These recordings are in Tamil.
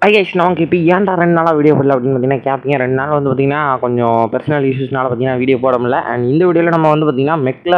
ஹாய் கைஸ், நமக்கு இப்போ ஏன்டா 2 நாளாக வீடியோ போடல அப்படின்னு பார்த்தீங்கன்னா கேட்பீங்க. 2 நாள் வந்து பார்த்தீங்கன்னா கொஞ்சம் பர்சனல் இஷ்யூஸ்னால பார்த்தீங்கன்னா வீடியோ போட முடியல. அண்ட் இந்த வீடியோவில் நம்ம வந்து பார்த்தீங்கன்னா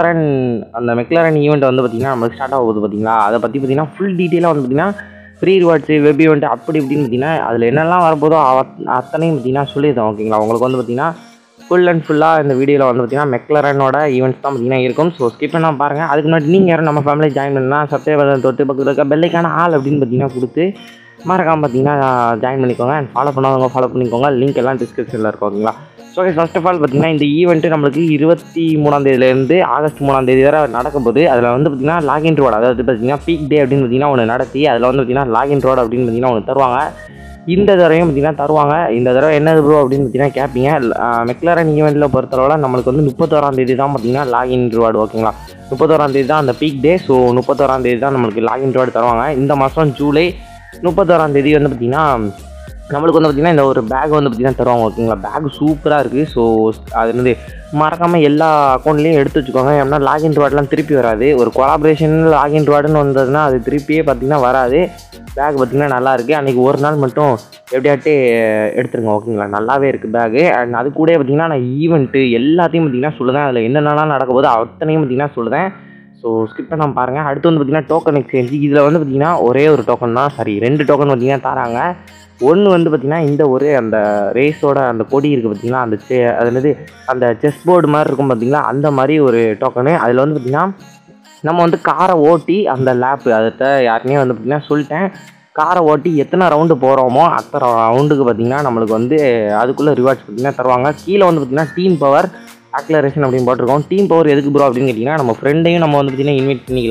மெக்லரன் ஈவெண்ட் வந்து பார்த்தீங்கன்னா நம்மளுக்கு ஸ்டார்ட் ஆக போகுது பார்த்தீங்களா. அதை பற்றி பார்த்தீங்கன்னா ஃபுல் டீட்டெயிலாக வந்து பார்த்தீங்கன்னா ஃப்ரீ ரிவார்ட்ஸு வெப் ஈவெண்ட் அப்படி இப்படின்னு பார்த்தீங்கன்னா அதில் என்னெல்லாம் வரப்போதோ அத்தனையும் பார்த்தீங்கன்னா சொல்லியிருந்தோம். ஓகேங்களா, உங்களுக்கு வந்து பார்த்தீங்கன்னா ஃபுல்லாக இந்த வீடியோவில் வந்து பார்த்தீங்கன்னா மெக்லரனோட ஈவெண்ட்ஸ் தான் பார்த்தீங்கன்னா இருக்கும். ஸோ ஸ்கிப் பண்ணால் பாருங்கள். அதுக்கு முன்னாடி நீங்கள் யாரும் நம்ம ஃபேமிலி ஜாயின் பண்ணலாம், சப்ஸ்கிரைபர் தொட்டு பக்கத்தில் இருக்க பெல்லைக்கான ஆள் அப்படின்னு பார்த்தீங்கன்னா கொடுத்து மறக்காமல் பார்த்தீங்கன்னா ஜாயின் பண்ணிக்கோங்க. அண்ட் ஃபாலோ பண்ணாதவங்க ஃபாலோ பண்ணிக்கோங்க. லிங்க் எல்லாம் டிஸ்கிரிப்ஷனில் இருக்கும். ஓகேங்களா. ஸோ ஃபர்ஸ்ட் ஆஃப் ஆல் பார்த்தீங்கன்னா இந்த ஈவெண்ட்டு நம்மளுக்கு 23ஆம் தேதியிலேருந்து ஆகஸ்ட் 3ஆம் தேதி வரை நடக்க போகுது. அதில் வந்து பார்த்தீங்கன்னா லாகின் ரோடு, அதாவது பார்த்தீங்கன்னா பீக் டே அப்படின்னு பார்த்தீங்கன்னா ஒன்று நடத்தி அதில் வந்து பார்த்தீங்கன்னா லாகின் ரோடு அப்படின்னு பார்த்தீங்கன்னா ஒன்று தருவாங்க. இந்த தடவையும் பார்த்தீங்கன்னா தருவாங்க. இந்த தடவை என்னது ப்ரோ அப்படின்னு பார்த்தீங்கன்னா கேட்பீங்க. மெக்லரன் ஈவெண்ட்டில் பொறுத்தளவில் நம்மளுக்கு வந்து 31ஆம் தேதி தான் பார்த்தீங்கன்னா லாகின் ரிவார்டு. ஓகேங்களா, 31ஆம் தேதி தான் அந்த பீக் டே. ஸோ 31ஆம் தேதி தான் நம்மளுக்கு லாகின் ரிவார்டு தருவாங்க. இந்த மாதம் ஜூலை 31ஆம் தேதி வந்து பார்த்திங்கன்னா நம்மளுக்கு வந்து பார்த்திங்கன்னா இந்த ஒரு பேக் வந்து பார்த்திங்கன்னா தருவாங்க. ஓகேங்களா, பேக் சூப்பராக இருக்குது. ஸோ அது வந்து மறக்காமல் எல்லா அக்கௌண்ட்லேயும் எடுத்து வச்சுக்கோங்க. ஏன்னா லாகின் ரிவார்ட்லாம் திருப்பி வராது. ஒரு கொலாபரேஷன் லாகின் ரிவார்டுன்னு வந்ததுன்னா அது திருப்பியே பார்த்திங்கன்னா வராது. பேக் பார்த்திங்கன்னா நல்லா இருக்குது. அன்றைக்கி ஒரு நாள் மட்டும் எப்படியாட்டு எடுத்துருங்க. ஓகேங்களா, நல்லாவே இருக்குது பேகு. அண்ட் அது கூட பார்த்திங்கன்னா நான் ஈவெண்ட்டு எல்லாத்தையும் பார்த்திங்கன்னா சொல்லுதேன். அதில் என்னென்னலாம் நடக்க போது அத்தனையும் பார்த்திங்கன்னா சொல்லுதேன். ஸோ ஸ்கிப் பண்ணாமல் பாருங்கள். அடுத்து வந்து பார்த்திங்கன்னா டோக்கன் எக்ஸ்சேஞ்சு. இதில் வந்து பார்த்திங்கன்னா ஒரே ஒரு டோக்கன் தான், 2 டோக்கன் பார்த்திங்கன்னா தராங்க. ஒன்று வந்து பார்த்திங்கன்னா இந்த ஒரு அந்த ரேஸோட அந்த கொடி இருக்குது பார்த்திங்கன்னா, அது என்னது அந்த செஸ் போர்டு மாதிரி இருக்கும் பார்த்திங்களா, அந்த மாதிரி ஒரு டோக்கனு. அதில் வந்து பார்த்திங்கன்னா நம்ம வந்து காரை ஓட்டி அந்த லேப்பு அதை யாருமே வந்து பார்த்திங்கன்னா சொல்லிட்டேன், காரை ஓட்டி எத்தனை ரவுண்டு போகிறோமோ அத்தனை ரவுண்டுக்கு பார்த்திங்கன்னா நம்மளுக்கு வந்து அதுக்குள்ளே ரிவார்ட்ஸ் பார்த்திங்கன்னா தருவாங்க. கீழே வந்து பார்த்திங்கன்னா டீம் பவர் ஆக்லரேஷன் அப்படின்னு போட்டிருக்கோம். டீம் பவர் எதுக்கு ப்ரோ அப்படின்னு கேட்டிங்கன்னா நம்ம ஃப்ரெண்டையும் நம்ம வந்து பார்த்திங்கன்னா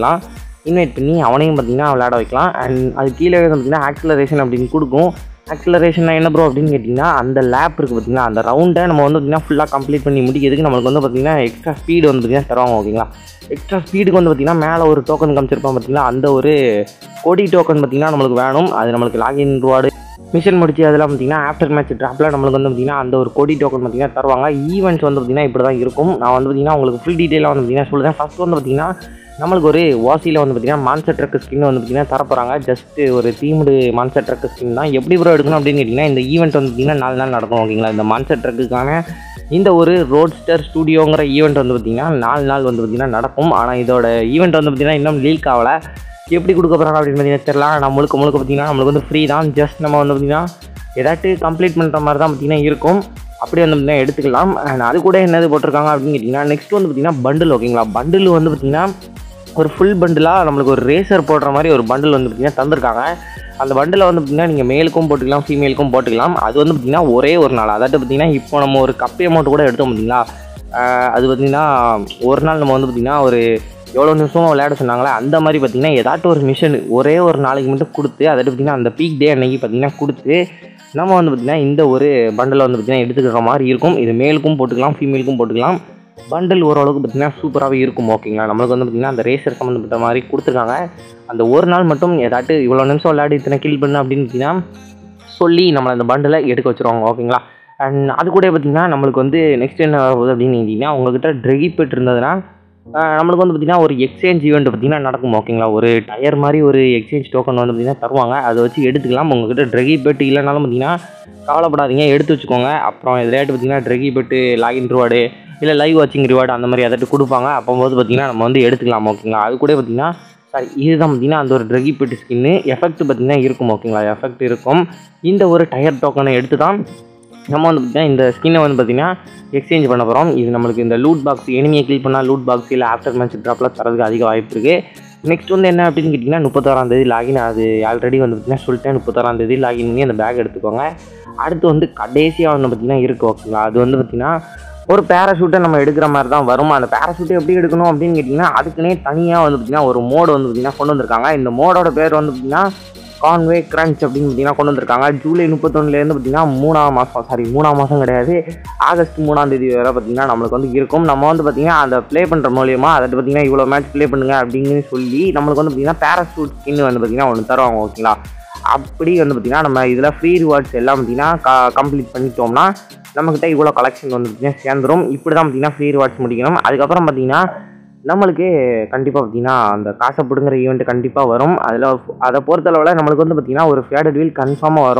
இன்வைட் பண்ணி அவனையும் பார்த்திங்கன்னா விளையாட வைக்கலாம். அண்ட் அது கீழே வந்து பார்த்திங்கன்னா ஆக்லரேஷன் அப்படின்னு கொடுக்கும். ஆக்லரேஷன் என்ன ப்ரோ அப்படின்னு கேட்டிங்கன்னா அந்த லேப் இருக்குது பார்த்திங்கன்னா, அந்த ரவுண்டை நம்ம வந்து பார்த்திங்கன்னா ஃபுல்லாக கம்ப்ளீட் பண்ணி முடிக்கிறதுக்கு நம்மளுக்கு வந்து பார்த்திங்கன்னா எக்ஸ்ட்ரா ஸ்பீடு வந்து பார்த்திங்கன்னா தருவாங்க. ஓகேங்களா, எக்ஸ்ட்ரா ஸ்பீடுக்கு வந்து பார்த்திங்கன்னா மேலே ஒரு டோக்கன் காமிச்சிருப்பான் பார்த்திங்கன்னா, அந்த ஒரு கொடி டோக்கன் பார்த்திங்கன்னா நம்மளுக்கு வேணும். அது நம்மளுக்கு லாகின் ரிவார்டு மிஷன் முடிச்சு அதெல்லாம் பார்த்திங்கன்னா ஆஃப்டர் மேட்ச் ட்ராப்பில் நம்மளுக்கு வந்து பார்த்திங்கன்னா அந்த ஒரு கொடி டோக்கன் பார்த்திங்கன்னா தருவாங்க. ஈவெண்ட்ஸ் வந்து பார்த்திங்கன்னா இப்படி தான் இருக்கும். நான் வந்து பார்த்திங்கன்னா உங்களுக்கு ஃபுல் டீட்டெயிலாக வந்து பார்த்திங்கன்னா சொல்லுறேன். ஃபஸ்ட்டு வந்து பார்த்திங்கன்னா நம்மளுக்கு ஒரு வாசியில் வந்து பார்த்திங்கன்னா மான்ஸ்டர் ட்ரக் ஸ்கின் வந்து பார்த்திங்கன்னா தரப்போகிறாங்க. ஜஸ்ட்டு ஒரு தீம்டு மான்ஸ்டர் ட்ரக் ஸ்கின் தான். எப்படி ப்ரோ எடுக்கணும் அப்படின்னு கேட்டிங்கன்னா இந்த ஈவெண்ட் வந்து பார்த்திங்கன்னா 4 நாள் நடக்கும். ஓகேங்களா, இந்த மான்ஸ்டர் ட்ரக்குக்கான இந்த ஒரு ரோட்ஸ்டர் ஸ்டூடியோங்கிற ஈவெண்ட் வந்து பார்த்திங்கன்னா 4 நாள் வந்து பார்த்திங்கன்னா நடக்கும். ஆனால் இதோட ஈவெண்ட் வந்து பார்த்திங்கன்னா இன்னும் லீக் ஆகலை. எப்படி கொடுக்க போகிறாங்க அப்படின்னு பார்த்தீங்கன்னா தெரியல. நான் முழுக்க பார்த்திங்கன்னா நம்மளுக்கு வந்து ஃப்ரீ தான். ஜஸ்ட் நம்ம வந்து பார்த்திங்கன்னா ஏதாச்சும் கம்ப்ளீட் பண்ணுற மாதிரி தான் பார்த்திங்கன்னா இருக்கும். அப்படி வந்து பார்த்திங்கன்னா எடுத்துக்கலாம். அண்ட் அது கூட என்னது போட்டிருக்காங்க அப்படின்னு கேட்டிங்கன்னா நெக்ஸ்ட் வந்து பார்த்திங்கன்னா பண்டில். ஓகேங்களா, பண்டில் வந்து பார்த்திங்கன்னா ஒரு ஃபுல் பண்டிலாக நம்மளுக்கு ஒரு ரேசர் போடுற மாதிரி ஒரு பண்டில் வந்து பார்த்திங்கன்னா தந்திருக்காங்க. அந்த பண்டில் வந்து பார்த்திங்கன்னா நீங்கள் மேலுக்கும் போட்டுக்கலாம், ஃபீமேலுக்கும் போட்டுக்கலாம். அது வந்து பார்த்திங்கன்னா ஒரே ஒரு நாள், அதாவது பார்த்திங்கன்னா இப்போ நம்ம ஒரு கப் அமௌண்ட் கூட எடுத்தோம் பார்த்திங்களா, அது பார்த்திங்கன்னா ஒரு நாள் நம்ம வந்து பார்த்திங்கன்னா ஒரு எவ்வளோ நிமிஷம் விளையாட சொன்னாங்களே அந்த மாதிரி பார்த்திங்கன்னா ஏதாட்டும் ஒரு மிஷன் ஒரே ஒரு நாளைக்கு மட்டும் கொடுத்து அதை பார்த்திங்கன்னா அந்த பீக் டே அன்னைக்கு பார்த்திங்கன்னா கொடுத்து நம்ம வந்து பார்த்திங்கன்னா இந்த ஒரு பண்டில் வந்து பார்த்திங்கன்னா எடுத்துக்கிற மாதிரி இருக்கும். இது மேலுக்கும் போட்டுக்கலாம், ஃபீமேலுக்கும் போட்டுக்கலாம். பண்டில் ஓரளவுக்கு பார்த்திங்கன்னா சூப்பராகவே இருக்கும். ஓகேங்களா, நம்மளுக்கு வந்து பார்த்திங்கன்னா அந்த ரேசர் சம்மந்தப்பட்ட மாதிரி கொடுத்துருக்காங்க. அந்த ஒரு நாள் மட்டும் ஏதாட்டும் இவ்வளோ நிமிஷம் விளையாடி இத்தனை கில் பண்ணு அப்படின்னு பார்த்திங்கன்னா சொல்லி நம்மளை அந்த பண்டிலை எடுக்க வச்சுருவாங்க. ஓகேங்களா, அண்ட் அது கூட பார்த்திங்கன்னா நம்மளுக்கு வந்து நெக்ஸ்ட் என்ன ஆகுது அப்படின்னு கேட்டிங்கன்னா உங்கள்கிட்ட ட்ரெகி பெட் இருந்ததுன்னா நம்மளுக்கு வந்து பார்த்திங்கன்னா ஒரு எக்ஸ்சேஞ்ச் ஈவெண்ட் பார்த்திங்கன்னா நடக்கும். ஓகேங்களா, ஒரு டயர் மாதிரி ஒரு எக்ஸ்சேஞ்ச் டோக்கன் வந்து பார்த்திங்கன்னா தருவாங்க. அதை வச்சு எடுத்துக்கலாம். உங்கள்கிட்ட ட்ரெகி பெட் இல்லைனாலும் பார்த்திங்கன்னா கவலைப்படாதீங்க, எடுத்து வச்சுக்கோங்க. அப்புறம் எதிராட்டு பார்த்திங்கன்னா ட்ரெகி பெட்டு லாகின் ரிவார்டு இல்லை லைவ் வாட்சிங் ரிவார்டு அந்த மாதிரி எதாட்டு கொடுப்பாங்க. அப்போது பார்த்திங்கன்னா நம்ம வந்து எடுத்துக்கலாம். ஓகேங்களா, அது கூட பார்த்திங்கன்னா இதுதான் பார்த்திங்கன்னா அந்த ஒரு ட்ரெகி பெட்டு ஸ்கின்னு எஃபெக்ட் பார்த்திங்கன்னா இருக்கும். ஓகேங்களா, எஃபெக்ட் இருக்கும். இந்த ஒரு டயர் டோக்கனை எடுத்து தான் நம்ம வந்து பார்த்திங்கன்னா இந்த ஸ்கின்னை வந்து பார்த்திங்கன்னா எக்ஸ்சேஞ்ச் பண்ண போகிறோம். இது நம்மளுக்கு இந்த லூட் பாக்ஸ் எனிமியை கிளிக் பண்ணால் லூட் பாக்ஸ் இல்லை ஆஃப்டர் மேட்ச் ட்ராப்பில் தரதுக்கு அதிக வாய்ப்பு இருக்குது. நெக்ஸ்ட் வந்து என்ன அப்படின்னு கேட்டிங்கன்னா 31ஆம் தேதி லாகின். அது ஆல்ரெடி வந்து பார்த்திங்கன்னா சொல்லிட்டேன், 31ஆம் தேதி லாகின் பண்ணி அந்த பேக் எடுத்துக்கோங்க. அடுத்து வந்து கடைசியாக வந்து பார்த்திங்கன்னா இருக்குது. ஓகேங்களா, அது வந்து பார்த்திங்கன்னா ஒரு பேராஷூட்டை நம்ம எடுக்கிற மாதிரி தான் வரும். அந்த பேராஷூட்டை எப்படி எடுக்கணும் அப்படின்னு கேட்டிங்கன்னா அதுக்குன்னே தனியாக வந்து பார்த்திங்கன்னா ஒரு மோடு வந்து பார்த்திங்கன்னா கொண்டு வந்திருக்காங்க. இந்த மோடோட பேர் வந்து பார்த்திங்கன்னா கான்வே கிரன்ச் அப்படின்னு பார்த்திங்கன்னா கொண்டு வந்திருக்காங்க. ஜூலை 31லேருந்து பார்த்திங்கன்னா 3ஆம் மாதம் கிடையாது, ஆகஸ்ட் 3ஆம் தேதி வரை பார்த்திங்கன்னா நம்மளுக்கு வந்து இருக்கும். நம்ம வந்து பார்த்திங்கன்னா அந்த ப்ளே பண்ணுற மூலியமாக அதை பார்த்திங்கன்னா இவ்வளோ மேட்ச் ப்ளே பண்ணுங்க அப்படின்னு சொல்லி நம்மளுக்கு வந்து பார்த்திங்கன்னா பேராஷூட் ஸ்கின் வந்து பார்த்திங்கன்னா ஒன்று தருவாங்க. ஓகேங்களா, அப்படி வந்து பார்த்திங்கன்னா நம்ம இதில் ஃப்ரீ ரிவார்ட்ஸ் எல்லாம் பார்த்திங்கன்னா கம்ப்ளீட் பண்ணிட்டோம்னா நம்மக்கிட்ட இவ்வளோ கலெக்ஷன் வந்து பார்த்திங்கன்னா சேர்ந்துடும். இப்படி தான் பார்த்திங்கன்னா ஃப்ரீ ரிவார்ட்ஸ் முடிக்கணும். அதுக்கப்புறம் பார்த்திங்கன்னா நம்மளுக்கு கண்டிப்பாக பார்த்திங்கன்னா அந்த காசை பிடுங்குற ஈவெண்ட்டு கண்டிப்பாக வரும். அதை பொறுத்தளவில் நம்மளுக்கு வந்து பார்த்திங்கன்னா ஒரு ஃபேடட் வீல் கன்ஃபார்மாக வரும்.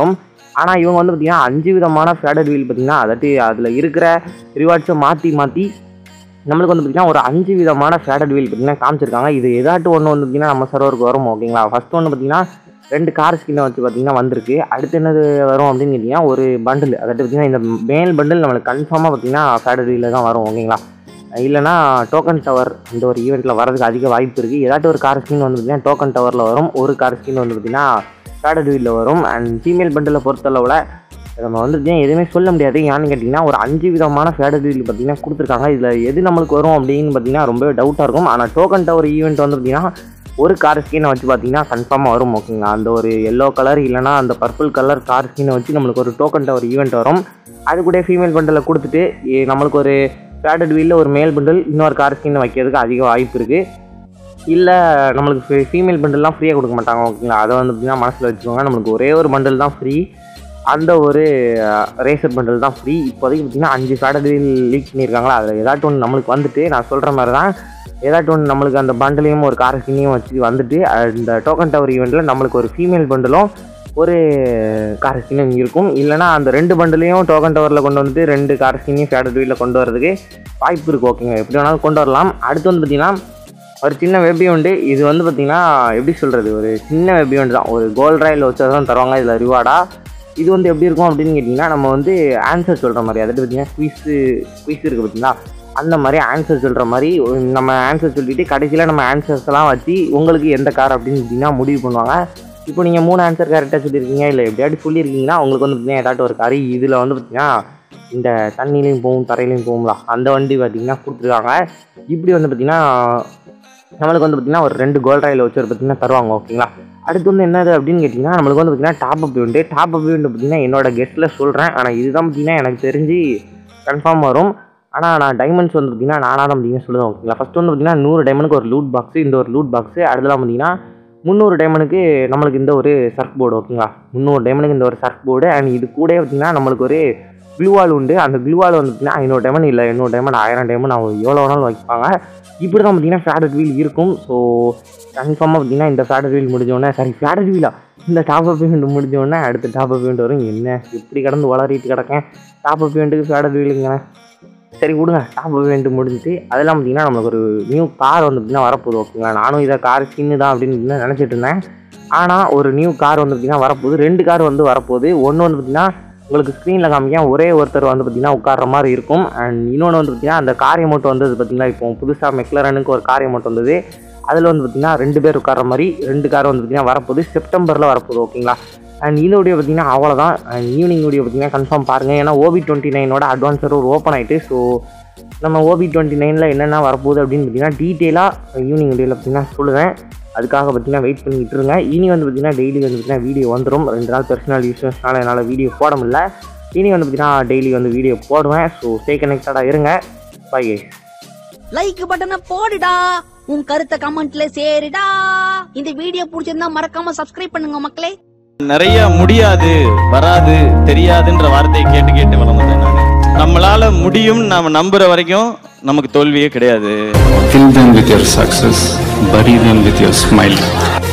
ஆனால் இவங்க வந்து பார்த்திங்கன்னா 5 விதமான ஃபேடட் வீல் பார்த்திங்கன்னா அதில் இருக்கிற ரிவார்ட்ஸை மாற்றி நம்மளுக்கு வந்து பார்த்திங்கன்னா ஒரு 5 விதமான ஃபேடட் வீல் பார்த்திங்கன்னா காமிச்சிருக்காங்க. இது ஏதாட்டும் ஒன்று வந்து பார்த்திங்கன்னா நம்ம சர்வருக்கு வரும் ஓகேங்களா. ஃபஸ்ட்டு ஒன்று பார்த்திங்கன்னா 2 கார் ஸ்கின்னை வச்சு பார்த்திங்கன்னா வந்திருக்கு. அடுத்து என்னது வரும் அப்படின்னு கேட்டிங்கன்னா ஒரு பண்டில், பார்த்திங்கன்னா இந்த மேல் பண்டில் நம்மளுக்கு கன்ஃபார்மாக பார்த்திங்கன்னா ஃபேடட் வீலில் தான் வரும் ஓகேங்களா. இல்லைனா டோக்கன் டவர் இந்த ஒரு ஈவெண்ட்டில் வரதுக்கு அதிக வாய்ப்பு இருக்குது. ஏதாட்டும் ஒரு கார் ஸ்கின் வந்து பார்த்திங்கன்னா டோக்கன் டவரில் வரும், ஒரு கார் ஸ்கின் வந்து பார்த்திங்கன்னா ஃபேடட் வீலில் வரும். அண்ட் ஃபீமேல் பண்டிலை பொறுத்தளவில் நம்ம வந்து எதுவுமே சொல்ல முடியாது. ஏன்னு கேட்டிங்கன்னா ஒரு 5 விதமான ஃபேடட் வீல் பார்த்திங்கன்னா கொடுத்துருக்காங்க. இதில் எது நம்மளுக்கு வரும் அப்படின்னு பார்த்திங்கன்னா ரொம்பவே டவுட்டாக இருக்கும். ஆனால் டோக்கன் டவர் ஈவெண்ட் வந்து பார்த்திங்கன்னா ஒரு கார் ஸ்கினை வச்சு பார்த்திங்கன்னா கன்ஃபார்மாக வரும் ஓகேங்களா. அந்த ஒரு எல்லோ கலர் இல்லைனா அந்த பர்பிள் கலர் கார் ஸ்கினை வச்சு நம்மளுக்கு ஒரு டோக்கன் டவர் ஈவெண்ட் வரும். அது கூட ஃபீமேல் பண்டிலை கொடுத்துட்டு நம்மளுக்கு ஒரு ஃபேடட் வீலில் ஒரு மேல் பண்டில் இன்னொரு கார் ஸ்கின்னை வைக்கிறதுக்கு அதிக வாய்ப்பு இருக்குது. இல்லை நம்மளுக்கு ஃபீமேல் பண்டில்லாம் ஃப்ரீயாக கொடுக்க மாட்டாங்க ஓகேங்களா. அதை வந்து பார்த்திங்கன்னா மனசில் வச்சுக்கோங்க. நம்மளுக்கு ஒரே ஒரு பண்டில் தான் ஃப்ரீ, அந்த ஒரு ரேசர் பண்டில் தான் ஃப்ரீ. இப்போதைக்கு பார்த்திங்கன்னா 5 ஃபேடட் வீல் லீக் பண்ணியிருக்காங்களா, அதில் ஏதாட்டும் ஒன்று நம்மளுக்கு வந்துட்டு நான் சொல்கிற மாதிரி தான் ஏதாட்டும் ஒன்று நம்மளுக்கு அந்த பண்டிலையும் ஒரு கார் ஸ்கின்னையும் வச்சு வந்துட்டு இந்த டோக்கன் டவர் ஈவெண்ட்டில் நம்மளுக்கு ஒரு ஃபீமேல் பண்டிலும் ஒரு கார் ஸ்கின்னும் இருக்கும். இல்லைனா அந்த 2 பண்டிலையும் டோக்கன் டவரில் கொண்டு வந்துட்டு 2 கார் ஸ்கின்னையும் ஃபேடட் வீலில் கொண்டு வரதுக்கு வாய்ப்பு இருக்குது ஓகேங்க. எப்படி வேணாலும் கொண்டு வரலாம். அடுத்து வந்து பார்த்திங்கன்னா ஒரு சின்ன வெப் ஈவெண்ட்டு. இது வந்து பார்த்திங்கன்னா எப்படி சொல்கிறது, ஒரு சின்ன வெப் ஈவெண்ட் தான். ஒரு கோல்ட் ராயில் வச்சு தான் தருவாங்க இதில் ரிவார்டாக. இது வந்து எப்படி இருக்கும் அப்படின்னு கேட்டிங்கன்னா நம்ம வந்து ஆன்சர் சொல்கிற மாதிரி, அதாவது பார்த்திங்கன்னா குவிஸ் இருக்குது பார்த்திங்களா, அந்த மாதிரி ஆன்சர் சொல்கிற மாதிரி நம்ம ஆன்சர் சொல்லிவிட்டு கடைசியில் நம்ம ஆன்சர்ஸ்லாம் வச்சு உங்களுக்கு எந்த கார் அப்படின்னு பார்த்திங்கன்னா முடிவு பண்ணுவாங்க. இப்போ நீங்கள் 3 ஆன்சர் கரெக்டாக சொல்லியிருக்கீங்க, இல்லை எப்படியாட்டி சொல்லியிருக்கீங்கன்னா உங்களுக்கு வந்து பார்த்திங்கன்னா ஏதாட்டும் ஒரு கார் இதில் வந்து பார்த்திங்கன்னா இந்த தண்ணிலையும் போகும் தரையிலையும் போகும்ல அந்த வண்டி பார்த்திங்கன்னா கொடுத்துருக்காங்க. இப்படி வந்து பார்த்திங்கன்னா நம்மளுக்கு வந்து பார்த்திங்கன்னா ஒரு 2 கோல்ட் ராயில் வச்சு பார்த்திங்கன்னா தருவாங்க ஓகேங்களா. அடுத்து வந்து என்னது அப்படின்னு கேட்டிங்கன்னா நம்மளுக்கு வந்து பார்த்திங்கன்னா டாப் அப் ஈவெண்ட் பார்த்திங்கன்னா என்னோடய கெஸ்ட்டில் சொல்கிறேன். ஆனால் இதுதான் பார்த்திங்கன்னா எனக்கு தெரிஞ்சு கன்ஃபார்ம் வரும். ஆனால் நான் டைமண்ட்ஸ் வந்து பார்த்திங்கன்னா நானாக தான் பார்த்திங்கன்னா சொல்லுவேன் ஓகேங்களா. ஃபஸ்ட்டு வந்து பார்த்திங்கன்னா 100 டைமண்டுக்கு ஒரு லூட் பாக்ஸு, இந்த ஒரு லூட் பாக்ஸு. அடுத்தலாம் பார்த்திங்கன்னா 300 டைமண்டுக்கு நம்மளுக்கு இந்த ஒரு சர்ஃப் போர்டு ஓகேங்களா. 300 டைமண்டுக்கு இந்த ஒரு சர்ஃப் போர்டு. அண்ட் இது கூட பார்த்திங்கன்னா நம்மளுக்கு ஒரு க்ளூவால் உண்டு. அந்த க்ளூவால் வந்து பார்த்திங்கன்னா 500 டைமண்ட் இல்லை 800 டைமண்ட் 1000 டைமண்ட் அவங்க எவ்வளோ வேணாலும் வைப்பாங்க. இப்படி தான் பார்த்திங்கன்னா ஃபேடட் வீல் இருக்கும். ஸோ கன்ஃபார்மாக பார்த்திங்கன்னா இந்த ஃபேடட் வீல் முடிஞ்சோடனே ஃபேடட் வீலா இந்த டாப் அப் ஈவெண்ட் முடிஞ்சோடனே அடுத்த டாப் அப் ஈவெண்ட் வரும். என்ன இப்படி கடந்து வளரிட்டு கிடக்கேன், டாப் அப் ஈவெண்ட்டுக்கு ஃபேடட் வீலுங்க. சரி விடுங்க, டாப் அப் ஈவெண்ட் முடிஞ்சிட்டு அதெல்லாம் பார்த்திங்கன்னா நம்மளுக்கு ஒரு நியூ கார் வந்து பார்த்திங்கன்னா வரப்போகுது ஓகேங்களா. நானும் இதை கார் ஸ்கின்னு தான் அப்படின்னு நினச்சிட்டு இருந்தேன். ஆனால் ஒரு நியூ கார் வந்து பார்த்திங்கன்னா வரப்போகுது. 2 கார் வந்து வரப்போகுது. ஒன்று வந்து பார்த்திங்கன்னா உங்களுக்கு ஸ்க்ரீனில் காமிக்க ஒரே ஒருத்தர் வந்து பார்த்திங்கன்னா உட்கார்ற மாதிரி இருக்கும். அண்ட் இன்னொன்று வந்து பார்த்திங்கன்னா அந்த கார் எமௌண்ட் வந்தது பார்த்திங்களா, இப்போ புதுசாக மெக்லரனுக்கு ஒரு கார் எமௌண்ட் வந்தது, அதில் வந்து பார்த்திங்கன்னா 2 பேர் உட்கார்ற மாதிரி 2 கார் வந்து பார்த்திங்கன்னா வரப்போகுது. செப்டம்பரில் வரப்போகுது ஓகேங்களா. அண்ட் இந்த வீடியோ பார்த்திங்கன்னா அவ்வளோதான். ஈவினிங் வீடியோ பார்த்திங்கன்னா கன்ஃபார்ம் பாருங்கள். ஏன்னா OB29 அட்வான்ஸ் சர்வர் ஓப்பன் ஆகிட்டு. ஸோ நம்ம OB29 என்னென்ன வரப்போகுது அப்படின்னு பார்த்திங்கன்னா டீட்டெயிலாக ஈவினிங் வீடியோவில் பார்த்திங்கன்னா சொல்லுவேன். அதுக்காக பார்த்திங்கன்னா வெயிட் பண்ணிக்கிட்டு இருங்க. இனி வந்து பார்த்திங்கன்னா டெய்லி வந்து பார்த்திங்கன்னா வீடியோ வந்துடும். 2 நாள் பர்சனல் இஷ்யூஸ்னால என்னால் வீடியோ போட முடியல. இனி வந்து பார்த்திங்கன்னா டெய்லி வந்து வீடியோ போடுவேன். ஸோ ஸ்டே கனெக்டடாக இருங்க. பை. லைக் பட்டனை போடுடா, உன் கருத்தை கமெண்ட்ல சேருடா. இந்த வீடியோ பிடிச்சிருந்தா மறக்காம சப்ஸ்கிரைப் பண்ணுங்க மக்களே. நிறைய முடியாது வராது தெரியாதுன்ற வார்த்தையை கேட்டு கேட்டு வளர்ந்தேன் நான். நம்மளால முடியும் நாம நம்புற வரைக்கும் நமக்கு தோல்வியே கிடையாது. Fill them with your success, bury them with your smile.